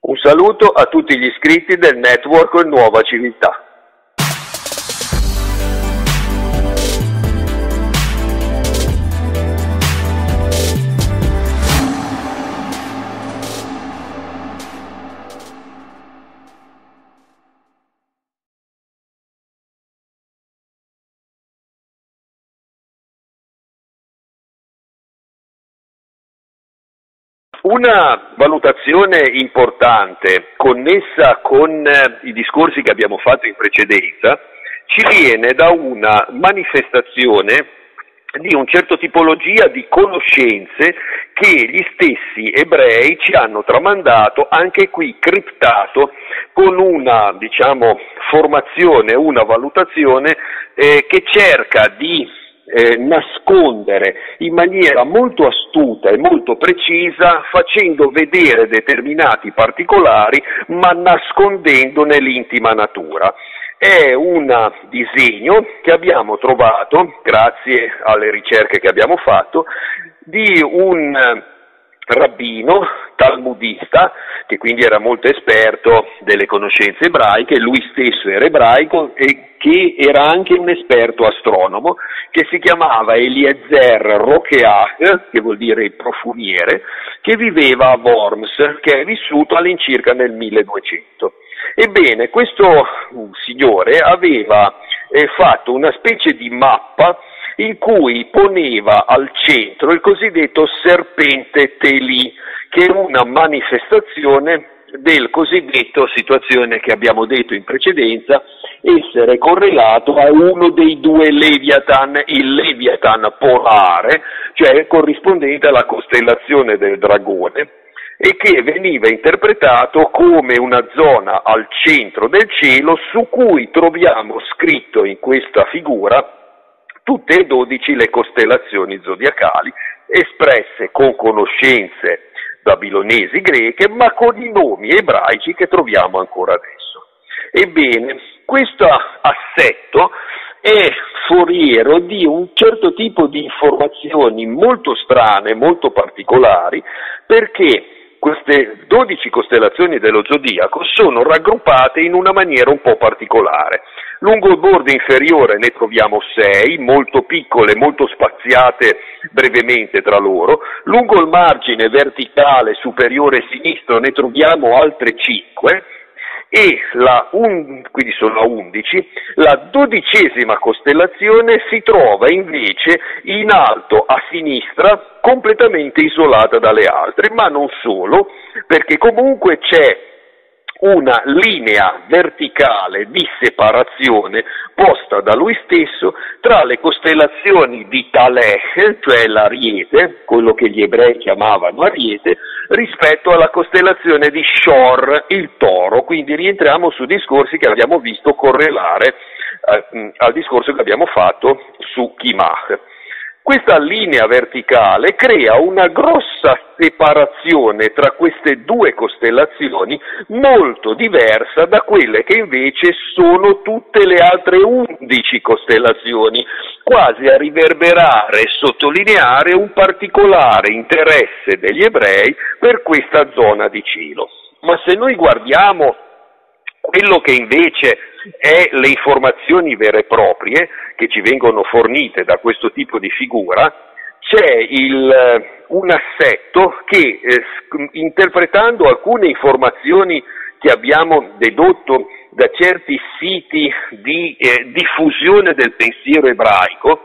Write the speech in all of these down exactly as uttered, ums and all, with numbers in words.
Un saluto a tutti gli iscritti del network Nuova Civiltà. Una valutazione importante connessa con eh, i discorsi che abbiamo fatto in precedenza ci viene da una manifestazione di un certo tipologia di conoscenze che gli stessi ebrei ci hanno tramandato, anche qui criptato, con una, diciamo, formazione, una valutazione eh, che cerca di Eh, nascondere in maniera molto astuta e molto precisa, facendo vedere determinati particolari ma nascondendone l'intima natura. È un disegno che abbiamo trovato, grazie alle ricerche che abbiamo fatto, di un rabbino talmudista, che quindi era molto esperto delle conoscenze ebraiche, lui stesso era ebraico e che era anche un esperto astronomo, che si chiamava Eliezer Rokeach, che vuol dire il profumiere, che viveva a Worms, che è vissuto all'incirca nel milleduecento. Ebbene, questo signore aveva eh, fatto una specie di mappa in cui poneva al centro il cosiddetto serpente Telì, che è una manifestazione del cosiddetto, situazione che abbiamo detto in precedenza, essere correlato a uno dei due Leviathan, il Leviathan polare, cioè corrispondente alla costellazione del dragone, e che veniva interpretato come una zona al centro del cielo su cui troviamo scritto in questa figura tutte e dodici le costellazioni zodiacali, espresse con conoscenze babilonesi greche, ma con i nomi ebraici che troviamo ancora adesso. Ebbene, questo assetto è foriero di un certo tipo di informazioni molto strane, molto particolari, perché queste dodici costellazioni dello zodiaco sono raggruppate in una maniera un po' particolare. Lungo il bordo inferiore ne troviamo sei, molto piccole, molto spaziate brevemente tra loro. Lungo il margine verticale superiore sinistro ne troviamo altre cinque, e la un, quindi sono a undici, la dodicesima costellazione si trova invece in alto a sinistra, completamente isolata dalle altre, ma non solo, perché comunque c'è una linea verticale di separazione posta da lui stesso tra le costellazioni di Taleh, cioè l'Ariete, quello che gli ebrei chiamavano Ariete, rispetto alla costellazione di Shor, il Toro. Quindi rientriamo su discorsi che abbiamo visto correlare eh, al discorso che abbiamo fatto su Kimach. Questa linea verticale crea una grossa separazione tra queste due costellazioni, molto diversa da quelle che invece sono tutte le altre undici costellazioni, quasi a riverberare e sottolineare un particolare interesse degli ebrei per questa zona di cielo. Ma se noi guardiamo quello che invece è le informazioni vere e proprie che ci vengono fornite da questo tipo di figura, c'è il, un assetto che, eh, interpretando alcune informazioni che abbiamo dedotto da certi siti di eh, diffusione del pensiero ebraico,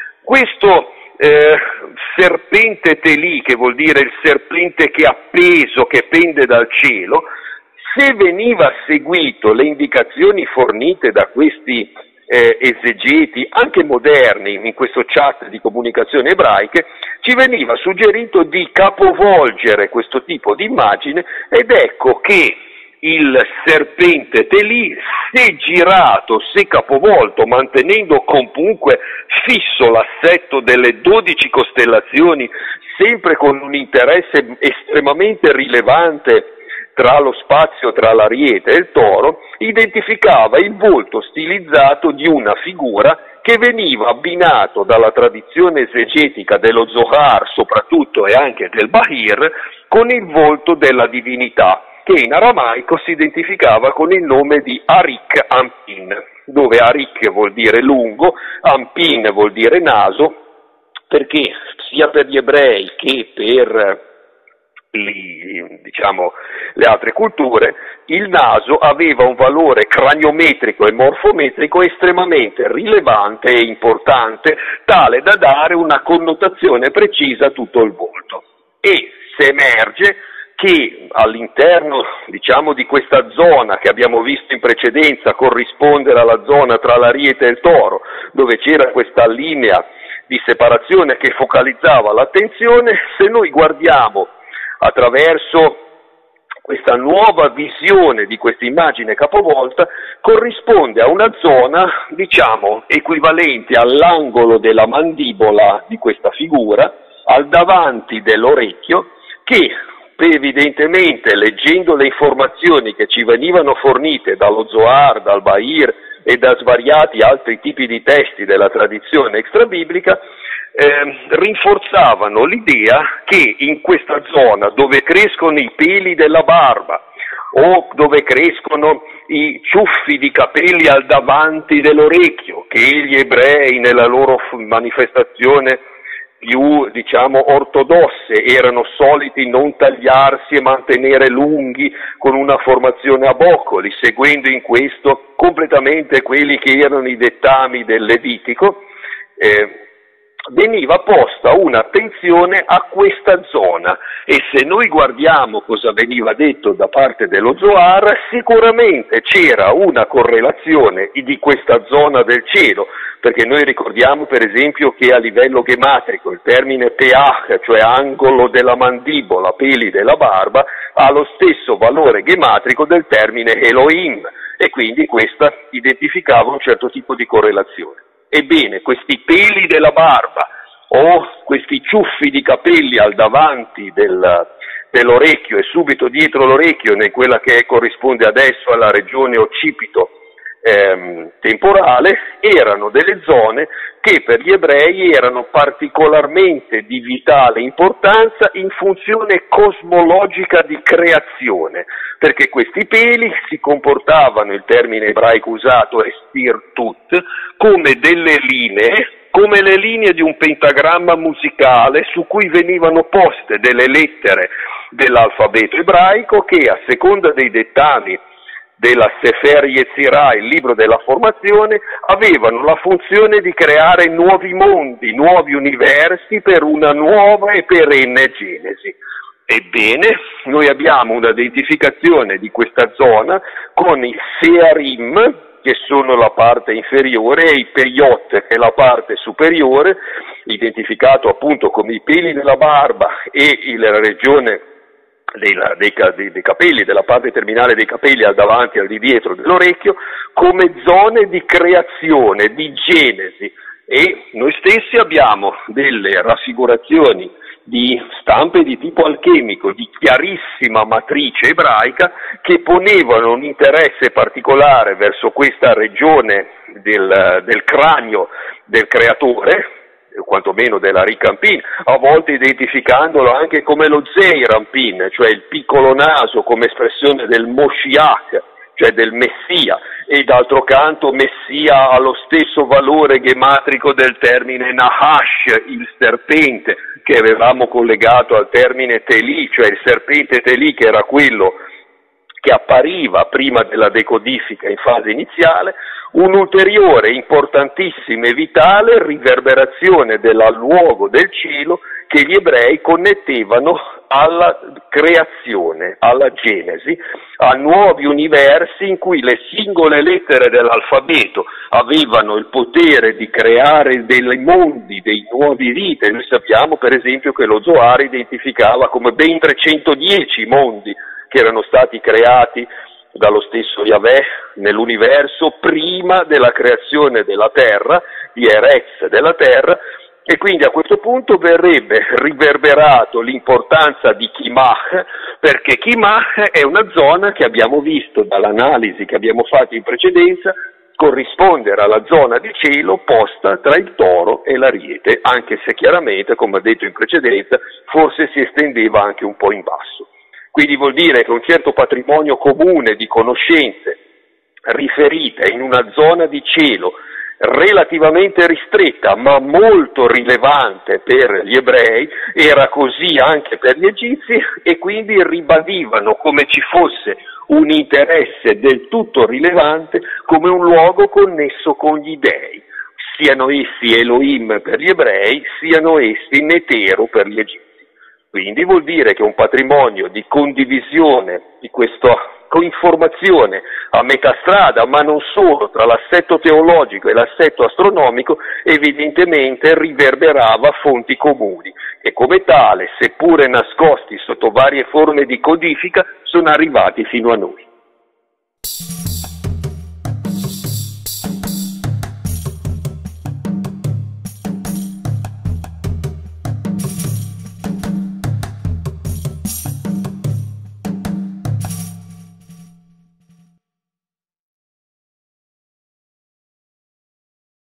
questo eh, serpente Telì, che vuol dire il serpente che è appeso, che pende dal cielo, se veniva seguito le indicazioni fornite da questi eh, esegeti, anche moderni, in questo chat di comunicazione ebraiche, ci veniva suggerito di capovolgere questo tipo di immagine, ed ecco che il serpente Telì, se girato, se capovolto, mantenendo comunque fisso l'assetto delle dodici costellazioni, sempre con un interesse estremamente rilevante tra lo spazio tra l'Ariete e il Toro, identificava il volto stilizzato di una figura che veniva abbinato dalla tradizione esegetica dello Zohar soprattutto e anche del Bahir con il volto della divinità, che in aramaico si identificava con il nome di Arik Anpin, dove Arik vuol dire lungo, Anpin vuol dire naso, perché sia per gli ebrei che per Li, diciamo, le altre culture, il naso aveva un valore craniometrico e morfometrico estremamente rilevante e importante, tale da dare una connotazione precisa a tutto il volto. E se emerge che all'interno, diciamo, di questa zona che abbiamo visto in precedenza corrispondere alla zona tra l'Ariete e il Toro, dove c'era questa linea di separazione che focalizzava l'attenzione, se noi guardiamo attraverso questa nuova visione di questa immagine capovolta, corrisponde a una zona, diciamo, equivalente all'angolo della mandibola di questa figura, al davanti dell'orecchio, che evidentemente, leggendo le informazioni che ci venivano fornite dallo Zohar, dal Bahir e da svariati altri tipi di testi della tradizione extrabiblica, Eh, rinforzavano l'idea che in questa zona dove crescono i peli della barba o dove crescono i ciuffi di capelli al davanti dell'orecchio, che gli ebrei nella loro manifestazione più, diciamo, ortodosse erano soliti non tagliarsi e mantenere lunghi con una formazione a boccoli, seguendo in questo completamente quelli che erano i dettami del Levitico, eh, veniva posta un'attenzione a questa zona, e se noi guardiamo cosa veniva detto da parte dello Zohar, sicuramente c'era una correlazione di questa zona del cielo, perché noi ricordiamo per esempio che a livello gematrico il termine peach, cioè angolo della mandibola, peli della barba, ha lo stesso valore gematrico del termine Elohim, e quindi questa identificava un certo tipo di correlazione. Ebbene, questi peli della barba o questi ciuffi di capelli al davanti del, dell'orecchio e subito dietro l'orecchio, in quella che corrisponde adesso alla regione occipito ehm, temporale, erano delle zone che per gli ebrei erano particolarmente di vitale importanza in funzione cosmologica di creazione, perché questi peli si comportavano, il termine ebraico usato è stirtut, come delle linee, come le linee di un pentagramma musicale su cui venivano poste delle lettere dell'alfabeto ebraico che, a seconda dei dettami della Sefer Yetzirah, il libro della formazione, avevano la funzione di creare nuovi mondi, nuovi universi per una nuova e perenne genesi. Ebbene, noi abbiamo un'identificazione di questa zona con i Searim, che sono la parte inferiore, e i Peyot, che è la parte superiore, identificato appunto come i peli della barba e la regione dei, dei, dei, dei capelli, della parte terminale dei capelli al davanti e al di dietro dell'orecchio, come zone di creazione, di genesi. E noi stessi abbiamo delle raffigurazioni di stampe di tipo alchemico, di chiarissima matrice ebraica, che ponevano un interesse particolare verso questa regione del, del cranio del creatore, quantomeno della Ricampin, a volte identificandolo anche come lo Zeirampin, cioè il piccolo naso come espressione del Moshiach, cioè del Messia, e d'altro canto Messia ha lo stesso valore gematrico del termine Nahash, il serpente, che avevamo collegato al termine Teli, cioè il serpente Teli, che era quello che appariva prima della decodifica in fase iniziale, un'ulteriore importantissima e vitale riverberazione del luogo del cielo che gli ebrei connettevano alla creazione, alla Genesi, a nuovi universi in cui le singole lettere dell'alfabeto avevano il potere di creare dei mondi, dei nuovi vite. Noi sappiamo per esempio che lo Zohar identificava come ben trecentodieci mondi che erano stati creati dallo stesso Yahweh nell'universo prima della creazione della terra, di Eretz della terra, e quindi a questo punto verrebbe riverberato l'importanza di Kimach, perché Kimach è una zona che abbiamo visto dall'analisi che abbiamo fatto in precedenza corrispondere alla zona di cielo posta tra il Toro e l'Ariete, anche se chiaramente, come ho detto in precedenza, forse si estendeva anche un po' in basso. Quindi vuol dire che un certo patrimonio comune di conoscenze riferite in una zona di cielo relativamente ristretta ma molto rilevante per gli ebrei, era così anche per gli egizi, e quindi ribadivano come ci fosse un interesse del tutto rilevante come un luogo connesso con gli dei, siano essi Elohim per gli ebrei, siano essi Netero per gli egizi. Quindi vuol dire che un patrimonio di condivisione di questa informazione a metà strada, ma non solo, tra l'assetto teologico e l'assetto astronomico, evidentemente riverberava fonti comuni e come tale, seppure nascosti sotto varie forme di codifica, sono arrivati fino a noi.